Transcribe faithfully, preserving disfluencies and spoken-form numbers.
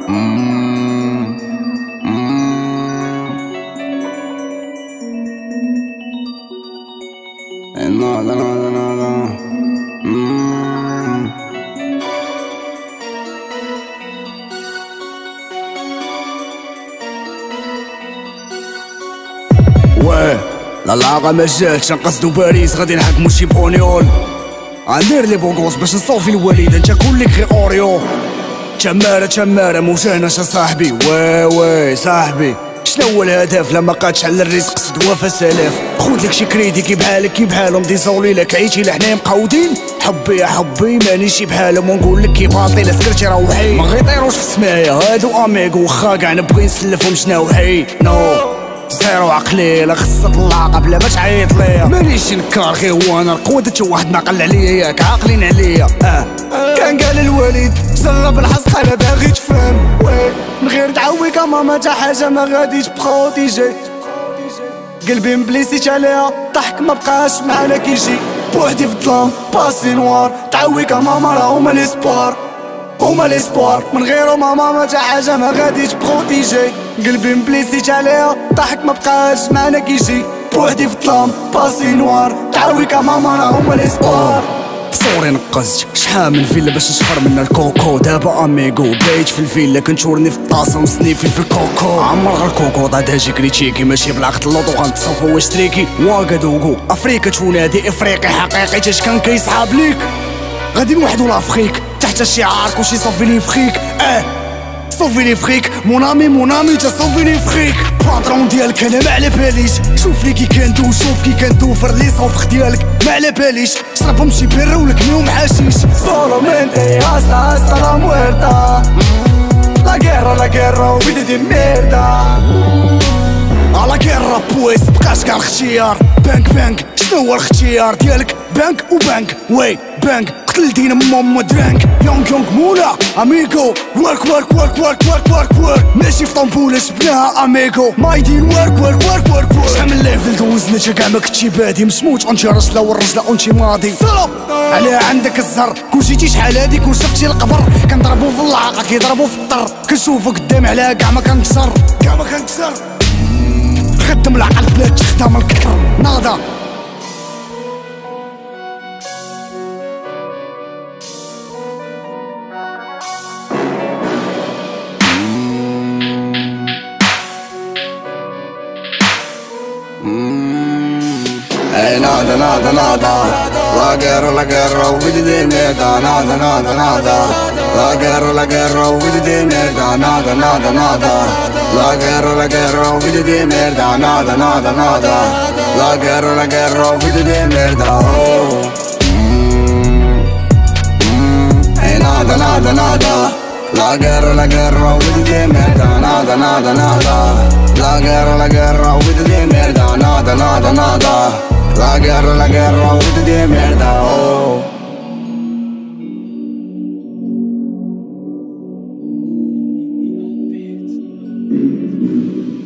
Mm, mm. And nada, nada, nada. Mm. واه لا لاغا ما جاتش نقصدو باريس غادي نحكمو شي بونيول. غندير لي بوغوس باش نصوفي الوالدة نتا كلك غير اوريو. تمارة تمارة موجاناش صاحبي، وي وي صاحبي شنو هو الهدف لما قادش على الرزق سدوا فسلاف. خودلك شي كريدي كي بحالك كي بحالهم ديزولي لك عيتي لحنايا مقودين. حبي يا حبي مانيش بحالهم ونقولك كي باطي لا سكرتي روحي. ما غيطيروش في السمايا هادو اميغو واخا كاع نبغي نسلفهم شناوحي. نو زيرو عقلي لا خصها طلع قبل ما تعيط ليا. مانيش نكار غير هو انا القوة تا واحد ما قل عليا ياك عاقلين عليا. اه كان قال الوالد جرب الحسق انا باغي تفهم. وي من غير تعويك ماما تا حاجة ما غاديش بروتيجي. قلبي مبليسيت عليها ضحك ما بقاش معانا كيجي. بوحدي في الظلام باسي نوار تعويك ماما راه هما ليسبوار هما ليسبوار. من غيرو ماما ما تا حاجة ما غاديش بروتيجي. قلبي مبليسيت عليها ضحك ما بقاش معانا كيجي. بوحدي في الظلام باسي نوار تعويك ماما راه هما ليسبوار. صوري نقزت شحال من فيلا باش نشفر منا الكوكو. دابا اميغو بايت في الفيلا كنشورني في الطاسه ونسنيفي في الكوكو. عمر غير الكوكو ضاد هاجي كريتيكي ماشي بالعقد اللوطو غنتصوفو واش تريكي. واكادوغو افريكا تونادي افريقي حقيقي تاش كان كيصحاب ليك. غادي نوحدو لافريك تحت شعار كلشي صوفي لي فخيك. اه صوفي لي فخيك مونامي مونامي تا صوفي لي فخيك. باترون ديالك انا ما على باليش. شوف لي كي كندو شوف كي كندوفر لي صوفخ ديالك ما على باليش. شربهم شي بيرة ولكنيهم حشيش. سولومنتي هاستا هاستا لا مويرتا لا غيرا لا غيرا وبيدي دي ميردا. على غيرا بويس بقاش كاع الاختيار. بانك بانك شنو هو الاختيار ديالك؟ بانك وبانك وي بانك قتلتينا ماما درانك. يونغ يونغ مولا اميغو ورك ورك ورك ورك ورك ورك ورك. ماشي في طنبولة جبناها اميغو مايدين ورك ورك ورك ورك ورك. شحال من ليفل دوزنا كاع ما كنتي بادي مسموت اونتي رجله والرجله اونتي ماضي. سلام على عندك الزهر كون جيتي شحال هادي كون شفتي القبر. كنضربو في العاقة كيضربو في الطر. كنشوفو قدامي على كاع ما كنكسر كاع ما كنكسر. خدم العقل بلا تخدم الكفر ناضا. Hey nada nada nada la guerra la guerra vedi di merda. Nada nada nada la guerra la guerra vedi di merda. Nada nada nada la guerra la guerra vedi di merda. Nada nada nada la guerra la guerra vedi di merda. Oh mm, mm. Hey nada nada nada la guerra la guerra vedi di merda. Nada nada nada la guerra la guerra vedi di merda. Nada nada nada la guerra la guerra vedi di merda. Oh Beats.